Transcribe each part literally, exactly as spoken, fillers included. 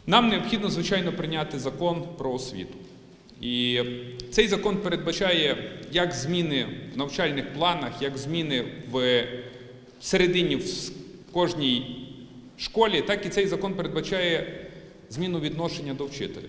Нам необхідно, звичайно, прийняти закон про освіту. І цей закон передбачає як зміни в навчальних планах, як зміни в середині в кожній школі, так і цей закон передбачає зміну відношення до вчителя.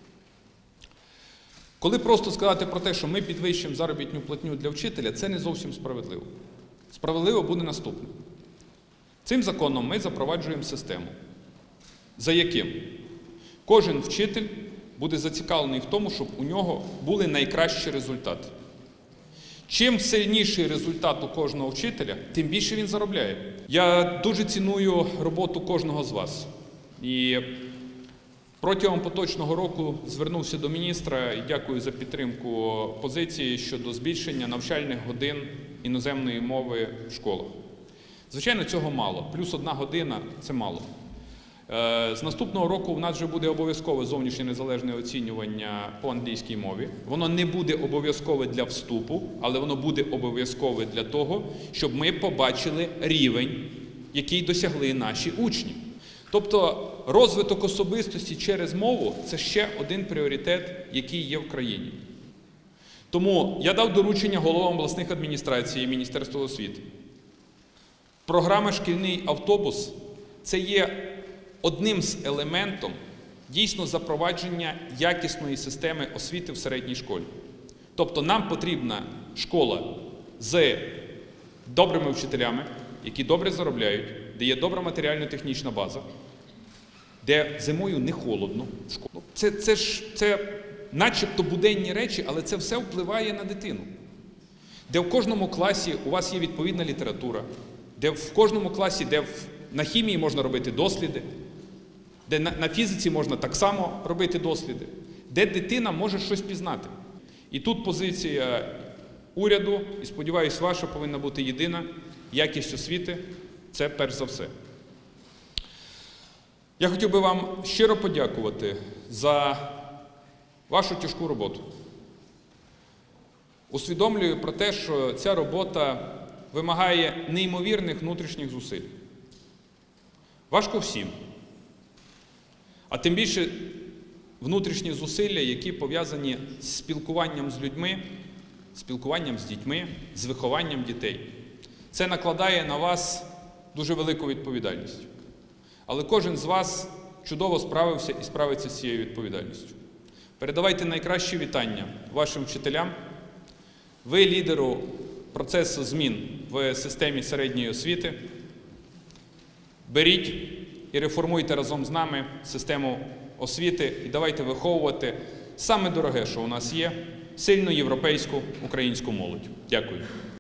Коли просто сказати про те, що ми підвищимо заробітну платню для вчителя, це не зовсім справедливо. Справедливо буде наступне. Цим законом ми запроваджуємо систему, за яким кожен вчитель буде зацікавлений в тому, щоб у нього були найкращі результати. Чим сильніший результат у кожного вчителя, тим більше він заробляє. Я дуже ціную роботу кожного з вас. І протягом поточного року звернувся до міністра і дякую за підтримку позиції щодо збільшення навчальних годин іноземної мови в школах. Звичайно, цього мало. Плюс одна година – це мало. З наступного року у нас вже буде обов'язкове зовнішнє незалежне оцінювання по англійській мові. Воно не буде обов'язкове для вступу, але воно буде обов'язкове для того, щоб ми побачили рівень, який досягли наші учні. Тобто розвиток особистості через мову – це ще один пріоритет, який є в країні. Тому я дав доручення головам обласних адміністрацій і Міністерства освіти. Програма «Шкільний автобус» – це є одним з елементів дійсно запровадження якісної системи освіти в середній школі. Тобто нам потрібна школа з добрими вчителями, які добре заробляють, де є добра матеріально-технічна база, де зимою не холодно. Це, це ж це начебто буденні речі, але це все впливає на дитину. Де в кожному класі у вас є відповідна література, де в кожному класі, де в, на хімії можна робити досліди, де на, на фізиці можна так само робити досліди, де дитина може щось пізнати. І тут позиція уряду, і сподіваюся, ваша повинна бути єдина, якість освіти – це перш за все. Я хотів би вам щиро подякувати за вашу тяжку роботу. Усвідомлюю про те, що ця робота вимагає неймовірних внутрішніх зусиль. Важко всім. А тим більше внутрішні зусилля, які пов'язані з спілкуванням з людьми, спілкуванням з дітьми, з вихованням дітей. Це накладає на вас дуже велику відповідальність. Але кожен з вас чудово справився і справиться з цією відповідальністю. Передавайте найкращі вітання вашим вчителям. Ви лідеру процесу змін в системі середньої освіти. Беріть і реформуйте разом з нами систему освіти і давайте виховувати саме дороге, що у нас є, сильну європейську українську молодь. Дякую.